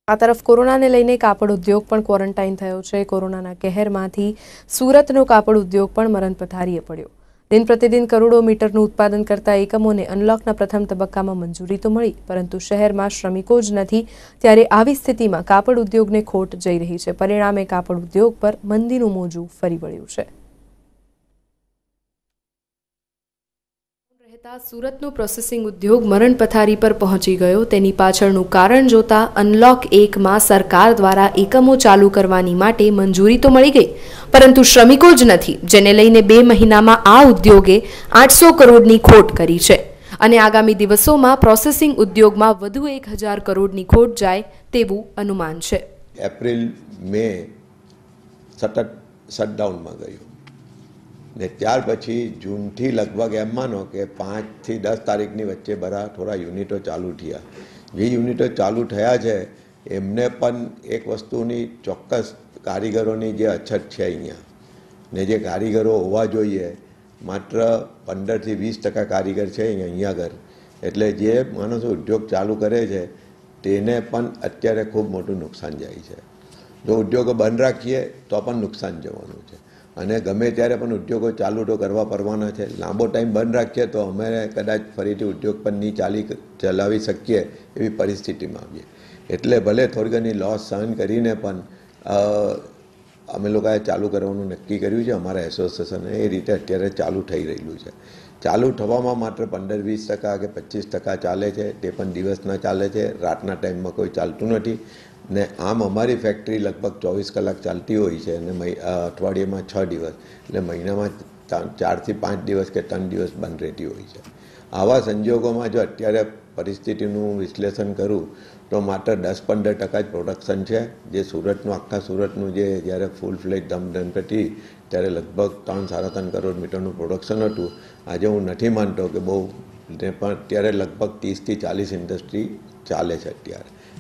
આ તરફ કોરોનાને લઈને કાપડ ઉદ્યોગ પણ ક્વોરન્ટાઇન થયો છે। કોરોનાના કહેરમાંથી સુરતનો કાપડ ઉદ્યોગ પણ મરણ પથારીએ પડ્યો। દિન પ્રતિદિન કરોડો મીટરનું ઉત્પાદન કરતા એકમોને અનલોકના પ્રથમ તબક્કામાં મંજૂરી તો મળી, પરંતુ શહેરમાં શ્રમિકો જ નથી। ત્યારે આવી સ્થિતિમાં કાપડ ઉદ્યોગને ખોટ જઈ રહી છે। પરિણામે કાપડ ઉદ્યોગ પર મંદીનું મોજું ફરી વળ્યું છે। સુરતનો પ્રોસેસિંગ ઉદ્યોગ મરણ પથારી પર પહોંચી ગયો। તેની પાછળનું કારણ જોતા અનલોક 1માં સરકાર દ્વારા એકમો ચાલુ કરવાની માટે મંજૂરી તો મળી ગઈ, પરંતુ શ્રમિકો જ નથી, જેને લઈને 2 મહિનામાં આ ઉદ્યોગે 800 કરોડની ખોટ કરી છે અને આગામી દિવસોમાં પ્રોસેસિંગ ઉદ્યોગમાં વધુ 1000 કરોડની ખોટ જાય તેવું અનુમાન છે। એપ્રિલ મે સતત શટડાઉનમાં ગયું ને ત્યાર પછી જૂનથી લગભગ એમ માનો કે 5 થી 10 તારીખની વચ્ચે બધા થોડા યુનિટો ચાલુ થયા। જે યુનિટો ચાલુ થયા છે એમને પણ એક વસ્તુની ચોક્કસ કારીગરોની જે અછત છે અહીંયા, ને જે કારીગરો હોવા જોઈએ માત્ર 15 થી 20% કારીગર છે અહીંયા આગળ, એટલે જે માણસો ઉદ્યોગ ચાલુ કરે છે તેને પણ અત્યારે ખૂબ મોટું નુકસાન જાય છે। જો ઉદ્યોગો બંધ રાખીએ તો પણ નુકસાન જવાનું છે અને ગમે ત્યારે પણ ઉદ્યોગો ચાલુ તો કરવા પડવાના છે। લાંબો ટાઈમ બંધ રાખીએ તો અમે કદાચ ફરીથી ઉદ્યોગ પણ નહીં ચલાવી શકીએ એવી પરિસ્થિતિમાં આવીએ। એટલે ભલે થોડી ઘણી લોસ સહન કરીને પણ અમે લોકોએ ચાલુ કરવાનું નક્કી કર્યું છે। અમારા એસોસિએશને એ રીતે અત્યારે ચાલુ થઈ રહેલું છે। ચાલુ થવામાં માત્ર 15-20% કે 25% ચાલે છે, તે પણ દિવસના ચાલે છે, રાતના ટાઈમમાં કોઈ ચાલતું નથી। ને આમ અમારી ફેક્ટરી લગભગ 24 કલાક ચાલતી હોય છે અને અઠવાડિયામાં 6 દિવસ, એટલે મહિનામાં 4 થી 5 દિવસ કે 3 દિવસ બંધ રહેતી હોય છે। આવા સંજોગોમાં જો અત્યારે પરિસ્થિતિનું વિશ્લેષણ કરું તો માત્ર 10-15% જ પ્રોડક્શન છે, જે સુરતનું આખા સુરતનું જે જ્યારે ફૂલ ફ્લેજ ધમધમ હતી ત્યારે લગભગ 3-3.5 કરોડ મીટરનું પ્રોડક્શન હતું। આજે હું નથી માનતો કે બહુ, પણ અત્યારે લગભગ 30 થી 40 ઇન્ડસ્ટ્રી ચાલે છે અત્યારે,